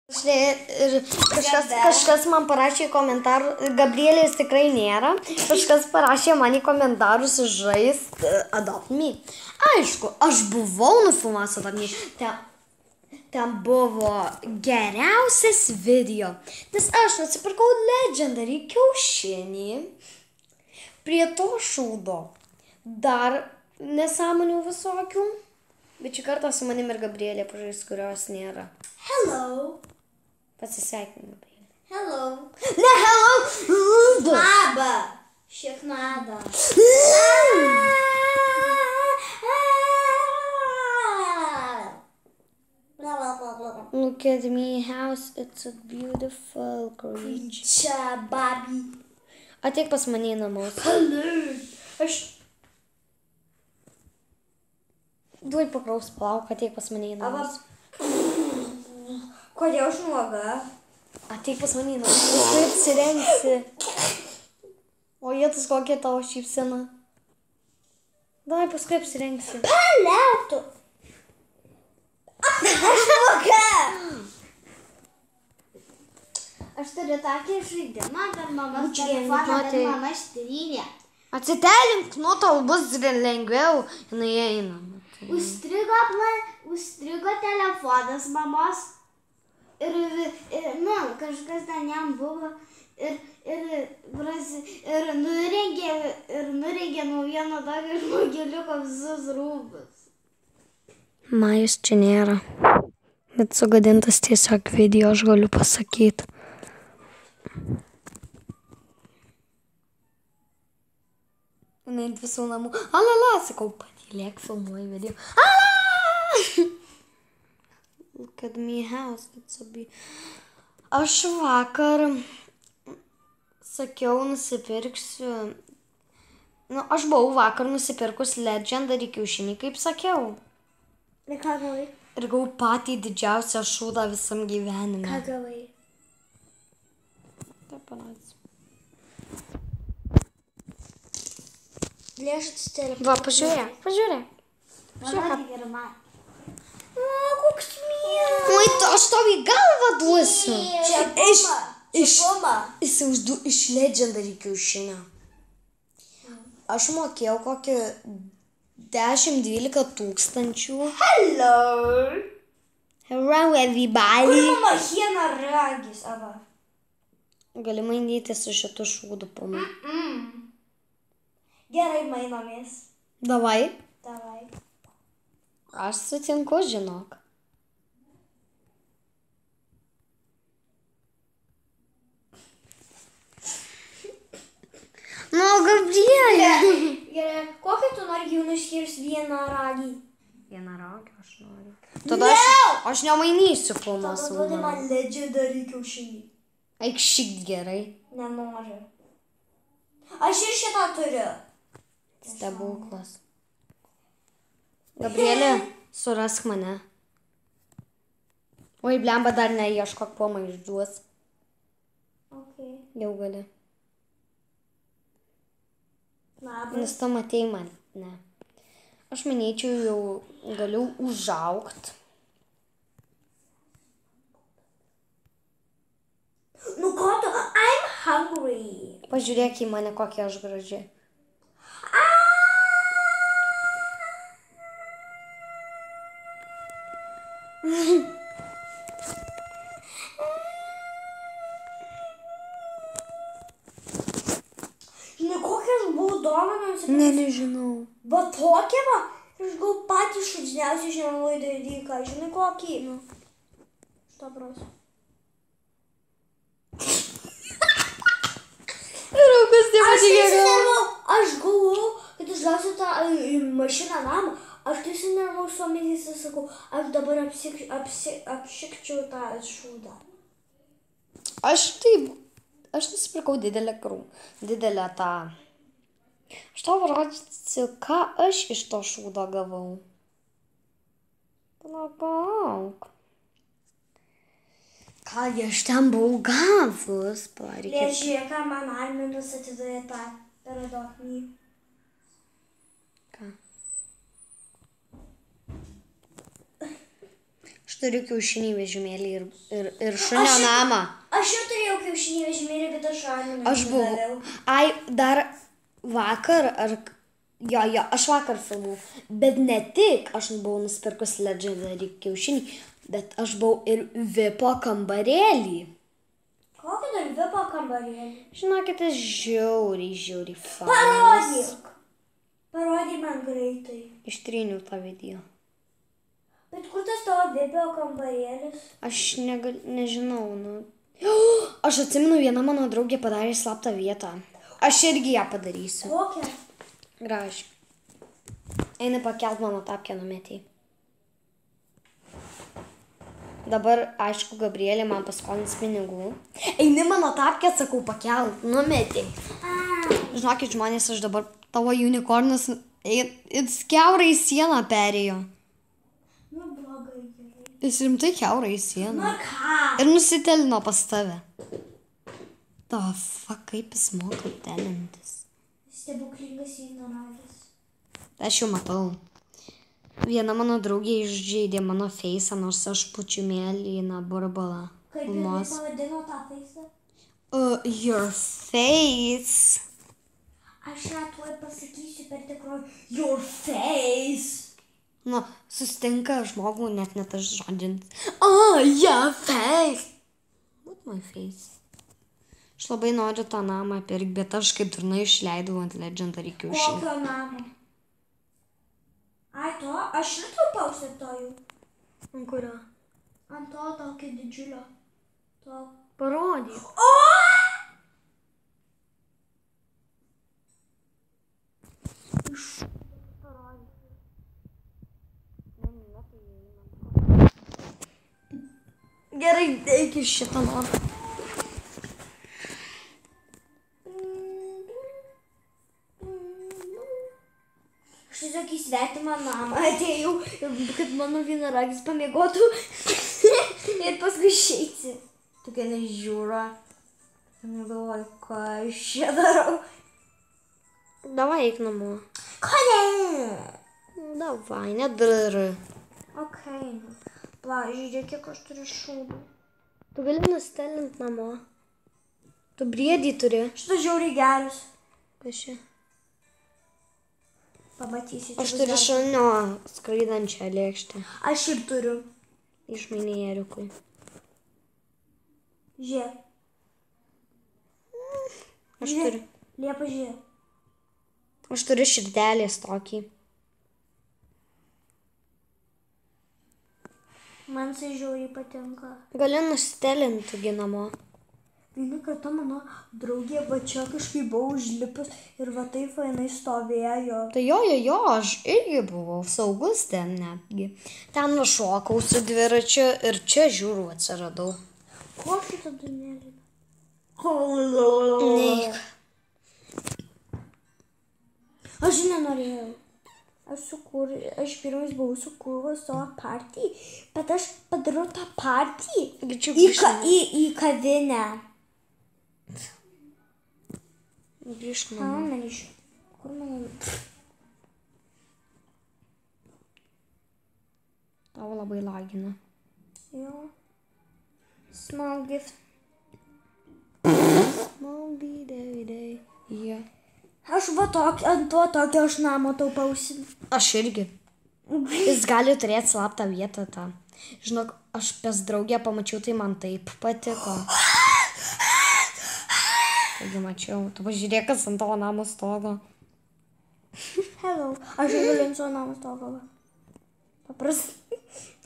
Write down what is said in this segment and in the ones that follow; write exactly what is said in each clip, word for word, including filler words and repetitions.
Ir kažkas, kažkas man parašė į komentarų, Gabrielės tikrai nėra, kažkas parašė man į komentarus žaist uh, Adopt Me. Aišku, aš buvau nufilmavęs Adopt Me, ten, ten buvo geriausias video, nes aš nusipirkau Legendary kiaušinį prie to šūdo. Dar nesąmonių visokių, bet šį kartą su manim ir Gabrielė pažais, kurios nėra. Hello. Pasisveikinu, Gabrielė. Hello. Ne, hello! Naba. Šiek nada. Look at me house, it's a beautiful creature. Čia, babi. Ateik pas mane į namus. Hello. Aš... Duoj pakraus plauką, ateik pas mane į namus. Kodėl aš nuoga? Ateik pas mane į namus, paskui apsirengsi. O jėtus kokia tavo šypsena. Davai, paskui apsirengsi. Paliautų. Aš nuoga. Aš turiu tokį žaidimą, kad mama telefoną, kad mama štrynė. Atsitelink, nu tau bus lengviau, jinai eina. Užstrigo, užstrigo telefonas mamos ir, ir nu, kažkas ten jam buvo ir, ir, ir nurengė, ir nurengė nuo vieno tokio žmogeliuko visus rūbus. Majus čia nėra, bet sugadintas tiesiog video, aš galiu pasakyti. Jinai ant visų namų. Alala, sakau, patylėk, filmuoju video. Alala! Look at me house, it's a be... Aš vakar sakiau, nusipirksiu... Nu, aš buvau vakar nusipirkus Legendary kiaušinį, kaip sakiau. Ir ką gavai? Ir gavau patį didžiausią šūdą visam gyvenime. Ką gavai? Taip, parodys. Lėšas telefonas. Va, pažiūrėk, pažiūrėk. Pažiūrėk. Ir man. O, koks mielas. Oi, aš tau į galvą duosiu. Čia Iš, puma. iš, Čia puma. įsivaizdu, iš Legendary kiaušinio. Aš mokėjau kokį dešimt dvylika tūkstančių. Hello. Hello, everybody. Kur mama hiena ragis, ava? Gali mainyti su šitu šūdu pama. Mm. Gerai, mainomės. Davai. Davai. Aš sutinku, žinok. Nu, Gabrielė. Gerai, kokį tu nori gyvūnų išskirs vieną ragį? Vieną ragį aš noriu. Tada aš, aš nemainysiu filmą su Tada duodi mama. man Legendary kiaušinį. Eik šikt gerai. Nenori. Aš ir šitą turiu. Stebuklas. Gabrielė, surask mane. Oi, blemba, dar neieškok, pomą išduos. Okay. Jau gali. Labas. Nes tu matei man. Ne. Aš manyčiau, jau galiu užaugt. Nu ko tu? I'm hungry. Pažiūrėk į mane, kokia aš graži. Žinai, kokią aš buvau dovaną? Ne, nežinau. Va tokia va. Aš gal patį šudžniausią žinau dalyką. Žinai kokį? Nu. Šitą prasiu. Raukas Aš aš galvoju, kad aš gausiu tą mašiną namą. Aš tai sunervau su omidys ir sakau, aš dabar apsik, apsik, apšikčiau tą šūdą. Aš taip, aš nusipirkau didelę krū, didelę tą. Aš tau parodysiu, ką aš iš to šūdo gavau. Palauk. Ką aš ten buvau gavus, pareikė. Lėžiai, ką man Arminas atidavė tą per Adopt Me. Ką? Aš turiu kiaušinį vežimėlį ir, ir, ir šunio namą. Aš jau turėjau kiaušinį vežimėlį, bet aš šalinu. Aš buvau. Ai, dar vakar, ar... Jo, jo, aš vakar filmavau. Bet ne tik aš buvau nusipirkus Legendary kiaušinį, bet aš buvau ir vipo kambarėlį. Kokį dar vipo kambarėlį? Žinokite, žiauriai, žiauriai fainas. Parodyk. Parodyk man greitai. Ištryniau tą video. Bet kur tas tavo vipo kambarėlis? Aš negal, nežinau, nu. Aš atsimenu, viena mano draugė padarė slaptą vietą. Aš irgi ją padarysiu. Kokią? Gražiai. Eina pakelt mano tapkę numetį. Dabar, aišku, Gabrielė man paskolins pinigų. Eini mano tapkę, sakau, pakelt, numetį. Žinokit, žmonės, aš dabar tavo unikornas it kiaurai sieną perėjo. Nu, blogai, gerai. Jis rimtai kiaurai sieną. Na ką? Ir nusitelino pas tave. Ta, fuck, kaip jis moka telintis. Stebuklingas vienaragis. Aš jau matau. Viena mano draugė išžeidė mano feisą, nors aš pučiu mėlyną burbalą. Kaip jinai pavadino tą feisą? Uh, your face. Aš ją tuoj pasakysiu per tikrųjų. Your face. Nu, susitinka žmogų, net net aš žodžiant. Oh, your face. What my face? Aš labai noriu tą namą pirkti, bet aš kaip durna išleidau ant Legendary kiaušinį. Kokio namo? Ai to, aš ir tau pausėtojau. Ant kurio? Ant to tokio didžiulio. To. Parodyk. O! Iš... Gerai, eik iš šitą namą. Aš tiesiog į svetimą namą atėjau, kad mano vienaragis pamiegotų ir paskui išeiti. Tokia nežiūra. Negalvoju, ką aš čia darau. Davai, eik namo. Ko ne? Davai, nedar. Okei. Pla, žiūrėk, kiek aš turiu šūdų. Tu gali nustelint namo. Tu briedį turi. Šitas žiauriai geras. Kas čia? Pamatysi. Aš turiu šunio skraidančią lėkštę. Aš ir turiu. Išmainė ėriukui. Žiūrėk. Aš turiu. Liepa, žiūrėk. Aš turiu širdelės tokį. Man tai žiauriai patinka. Gali nustelinti gi namo. Vieną kartą mano draugė va čia kažkaip buvo užlipus ir va taip jinai stovėjo. Tai jo, jo, jo, aš irgi buvau saugus ten netgi. Ten nušokau su dviračiu ir čia žiūriu atsiradau. Ko šitą durnelį? Neik. Aš nenorėjau. Aš sukūrė, aš pirmas buvau sukūrus savo partį, bet aš padariau tą partį į, ka, į, į kavinę. Grįžk namo. Man iš... Kur man... Tau labai lagina. Jo. Small gift. Small be day day. Yeah. Aš va tokį, ant to tokio aš namo taupausi. Aš irgi. Jis gali turėti slaptą vietą tą. Žinok, aš pas draugę pamačiau, tai man taip patiko. Taigi mačiau. Tu pažiūrėk, kas ant tavo namo stogo. Hello. Aš jau galiu ant savo namo stogo. Paprastai.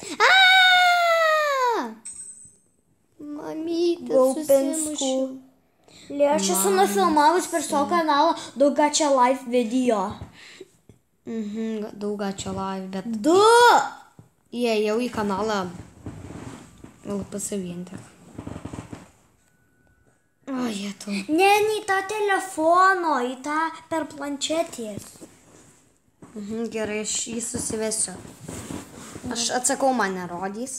Mamytė, susimušiu. Aš esu nufilmavus per savo kanalą Daugačia live video. Mhm, Daugačia live, bet... Du! Įėjau į kanalą. Gal pasivienti. O, jie tu. Ne, ne į tą telefono, į tą per planšetės. Mhm, gerai, aš jį susivesiu. Aš atsakau, man nerodys.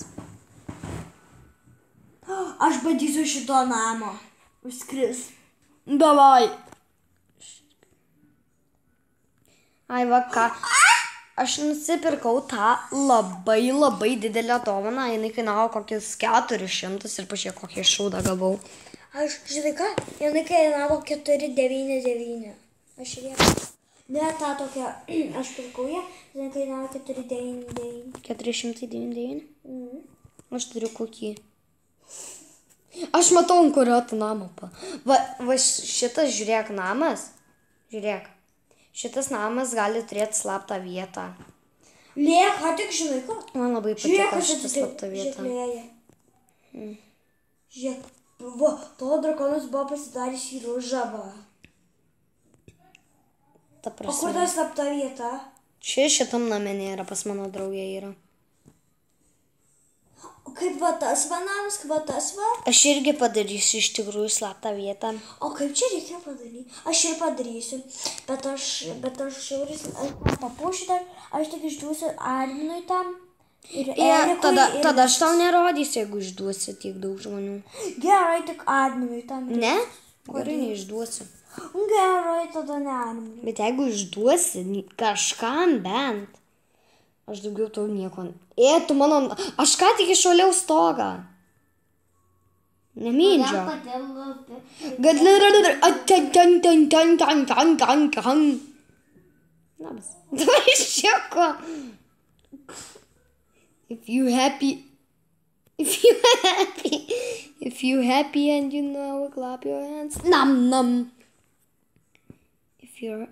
Aš bandysiu šito namo. Užskris. Davai. Ai, va ką. Aš nusipirkau tą labai labai didelę dovaną, jinai kainavo kokius keturis šimtus ir pažiūrėk, kokią šūdą gavau. Aš, žinai ką, jinai kainavo keturi devyni devyni. Aš ir ją. Ne, tą tokią, aš pirkau ją, jinai kainavo keturi devyni devyni. keturi šimtai devyniasdešimt devyni? Mhm. Aš turiu kokį. Aš matau, ant kurio tu namą. Pa. Va, va šitas, žiūrėk, namas. Žiūrėk. Šitas namas gali turėti slaptą vietą. Lėja, ką tik žinai ką? Man labai patiko šitą slaptą vietą. Žiūrėk, Lėja. Hmm. Žiūrėk, va, to drakonas buvo pasidaręs į ružavą. Ta O prasme. kur ta slapta vieta? Čia šitam name nėra, pas mano draugė yra. O kaip va tas va namas, kaip va tas va? Aš irgi padarysiu iš tikrųjų slaptą vietą. O kaip čia reikia padaryti? Aš ir padarysiu. Bet aš, bet aš šiauris, aš tam papuošiu dar, aš tik išduosiu Arminui tam. Ir Ja, Erikui, tada, ir... tada aš tau nerodysiu, jeigu išduosi tiek daug žmonių. Gerai, tik Arminui tam. Ne? Gerai, neišduosiu. Gerai, tada ne Arminui. Bet jeigu išduosi ni- kažkam bent, aš daugiau tau nieko. E, tu mano... Aš ką tik išvaliau stogą. Nemindžio. Gadliradar... Labas. Dabar iš čia ko? If you happy... If you happy... If you happy and you know, clap your hands. Nam nam. If you're...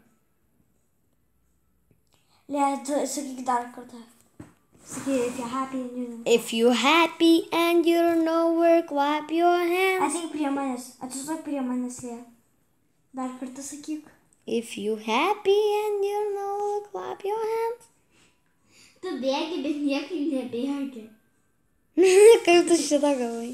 Lėja, tu sakyk dar kartą. Sakyk, if you're happy and you know. If you happy and you're nowhere, clap your hands. Ateik prie manęs. Atsistok prie manęs, Lėja. Dar kartą sakyk. If you happy and you're nowhere, clap your hands. Tu bėgi, bet niekai nebėgi. Kaip tu šitą gavai?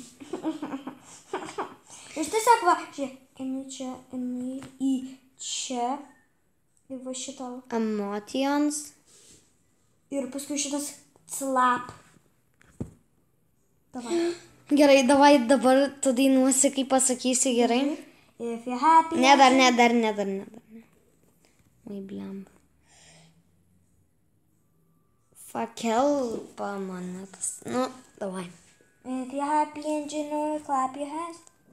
Iš tiesiog va, žiūrėk, eini čia, eini į čia. Ir va šitą. Emotions. Ir paskui šitas slap. Davai. Gerai, davai dabar tu dainuosi, kaip pasakysi, gerai? If you're happy. Ne, dar, ne, dar, ne, dar, ne, dar, ne. Oi, blemba. Fakel pamonetas. Nu, davai. If you're happy and you know, clap your hands.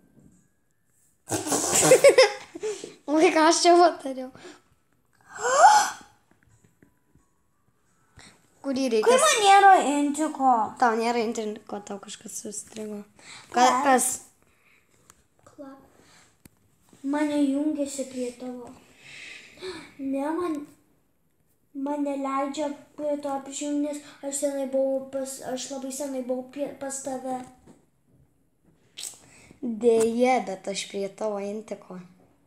Oi, ką aš čia patariau? Kurį reikia? Kai man nėra intiko. Tau nėra interneko, tau kažkas sustrigo. Ka, kas? Klap. Mane jungiasi prie tavo. Ne, man, man neleidžia prie to prisijungti, nes aš senai buvau pas, aš labai senai buvau prie, pas tave. Dėje, bet aš prie tavo intiko.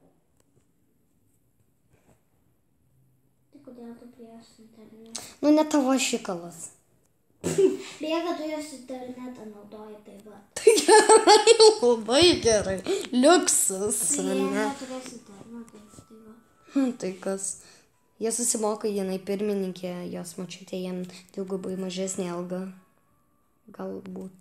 Tai kodėl tu prie jos internetą? Nu, ne tavo šikalas. Bėga, tu jos internetą naudoji, tai va. Tai gerai, labai gerai. Liuksus, Jie ne? neturės internetą, tai va. Hm, tai kas? Jie susimoka, jinai pirmininkė, jos močiutė jiem dvigubai mažesnė alga. Galbūt.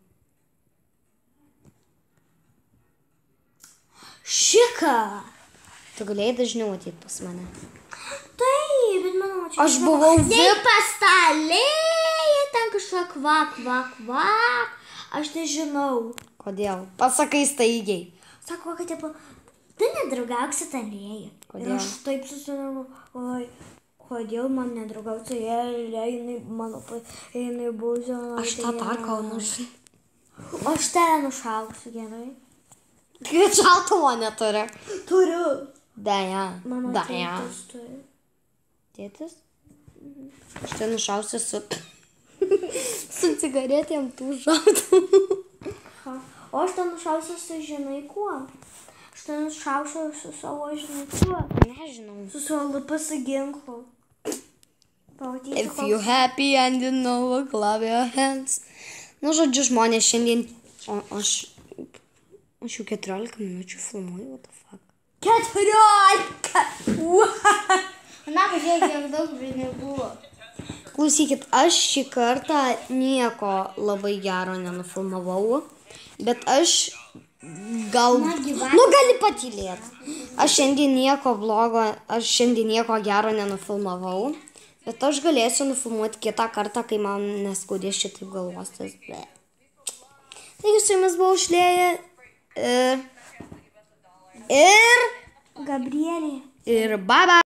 Šika! Tu galėjai dažniau ateit pas mane. Taip, bet mano močiutė. Aš buvau Nei vip. pas tą Lėją, ten kažką kvak, kvak, kvak. Aš nežinau. Kodėl? Pasakai staigiai. Sako, kad tipo, tu nedraugauk su tą Lėją. Kodėl? Ir aš taip susidomėjau, oi, kodėl man nedraugauk su Lėja, jinai mano, pa- jinai buvo. Aš tą tarką nušau. Aš tave nušauksiu, gerai. Kad šaltuvo neturi. Turiu. Deja. Mano Deja. tėtis turi. Tėtis? Aš ten nušausiu su... su cigaretėm tų šautų. Ha. O aš ten nušausiu su žinai kuo. Aš ten nušausiu su savo žinai kuo. Nežinau. Su savo L P S ginklu. Pamatysiu, If you happy and you know, clap your hands. Nu, žodžiu, žmonės šiandien... O, aš... Aš jau keturiolika minučių filmuoju, what the fuck. Keturiolika! Na, pažiūrėk, kiek daug žinai buvo. Klausykit, aš šį kartą nieko labai gero nenufilmavau, bet aš gal... Na, gyvatė. Nu, gali patylėti. Aš šiandien nieko blogo, aš šiandien nieko gero nenufilmavau, Bet aš galėsiu nufilmuoti kitą kartą, kai man neskaudės šitaip galvos. Taigi su jumis buvau Šlėja ir... Ir... Gabrielė. Ir bye bye.